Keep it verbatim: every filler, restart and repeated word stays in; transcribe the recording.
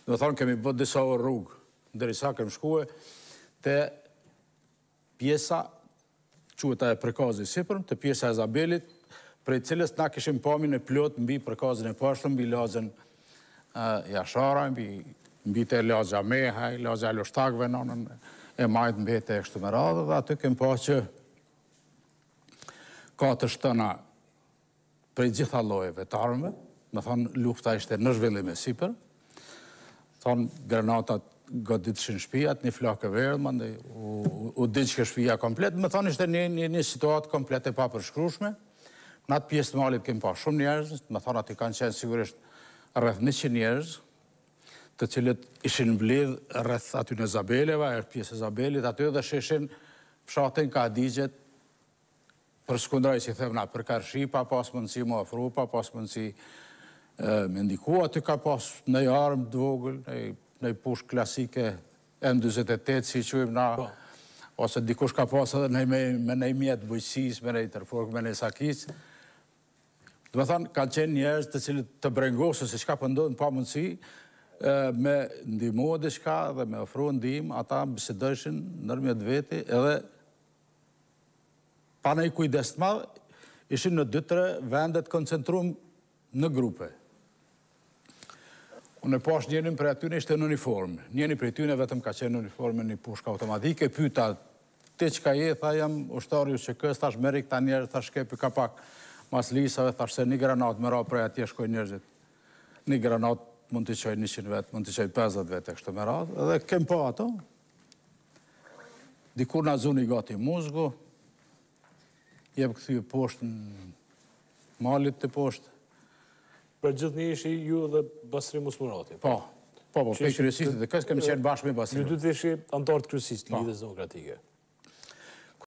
Dhe me thonë, kemi bët disa orë rrugë, ndërisa kemi shkue të pjesa, queta e Prekazit sipërm, të pjesa e Zabelit, prej cilës na kishim pamin e plot mbi Prekazin e pashtëm, mbi lagjen Jashara, mbi të lagja Mehaj, lagja Lushtakve, nënën e majtë mbete e kështu me radhë, dhe aty kem pa që ka të shtëna prej gjitha llojeve të armëve, me thonë lufta ishte në zhvillim e sipër, thonë granatat goditëshin shtëpiat, një flakë verdhë, u, u diqë shtëpia komplet, me thonë ishte një, një, një situatë komplet e papërshkrueshme. Në atë pjesë të malit kemi pa shumë njerëz, me thonë aty kanë qenë sigurisht rreth njëqind njerëz, të cilët ishin mbledh rreth aty në Zabeleva, e pjesë e Zabelit, aty dhe shishin fshatin ka digjet, për skundraj që i them na, për karshi, pa pas mundësi më ofru, pa pas mundësi me ndiku, aty ka pas në armë dvogël, në push klasike M njëzet e tetë, si quim na, ose dikush ka pas edhe me në mjetë bujqësis, me në i tërfork, me në i sakis. Dhe me thonë, kanë qenë njerëz të cilët të brengosë, se qka pëndodhën pa mundësi, me ndihmu dhe shka dhe me ofru ndihim, ata bisedojshin nërmjet veti, edhe pa në i kujdes të madhë, ishin në dy tre vendet koncentrum në grupe. Unë e pash njenin për atyne ishte në uniformë. Njeni për atyne vetëm ka qenë në uniformë një pushka automatike. Pyta, ti qka je, tha jam ushtarius që kës, thash merik ta njerë, thash kepi ka pak mas lisave, thash se një granat më ra prej atje shkoj njerëzit. Një granat mund të qoj njëqind vetë, mund të qoj pesëdhjetë vetë e kështë më ra. Edhe kem pa ato. Dikur na zuni gati muzgu, jep këthy poshtë në malit të poshtë. Për gjithë një ishi ju dhe Basri Musmurati? Po, po, po, pe kryesistit dhe kësë kemi qenë bashkë me Basri. Ju dy të ishi antartë kryesistë Lidhjes Demokratike?